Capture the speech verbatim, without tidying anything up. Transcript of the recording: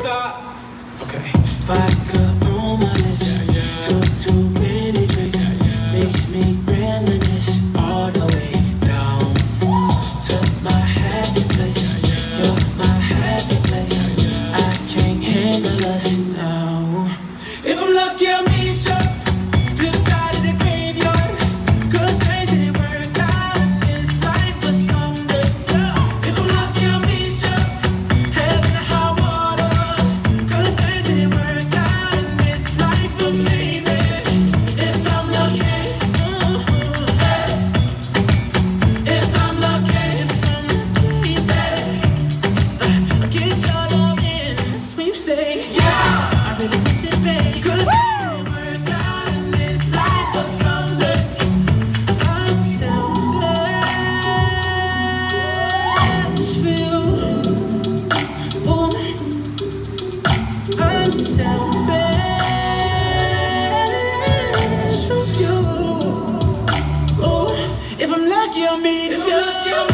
Okay. Vodka on my lips, took too many drinks, makes me reminisce all the way down to my happy place. You're my happy place. I can't handle us now. If I'm lucky, I'll meet you flip side of the graveyard, 'cause things didn't work out in this life for someday. If I'm lucky, I'll meet you heaven or high water, 'cause things didn't work out in this life for me, baby. If I'm lucky, ooh, hey. If I'm lucky, if I'm lucky, baby, I'll get your love in. That's what you say, yeah. I really miss it, baby, 'cause things didn't work out in this life for someday. I'm selfish for you. Ooh, I'm selfish for you. Oh, if I'm lucky, I'll meet you.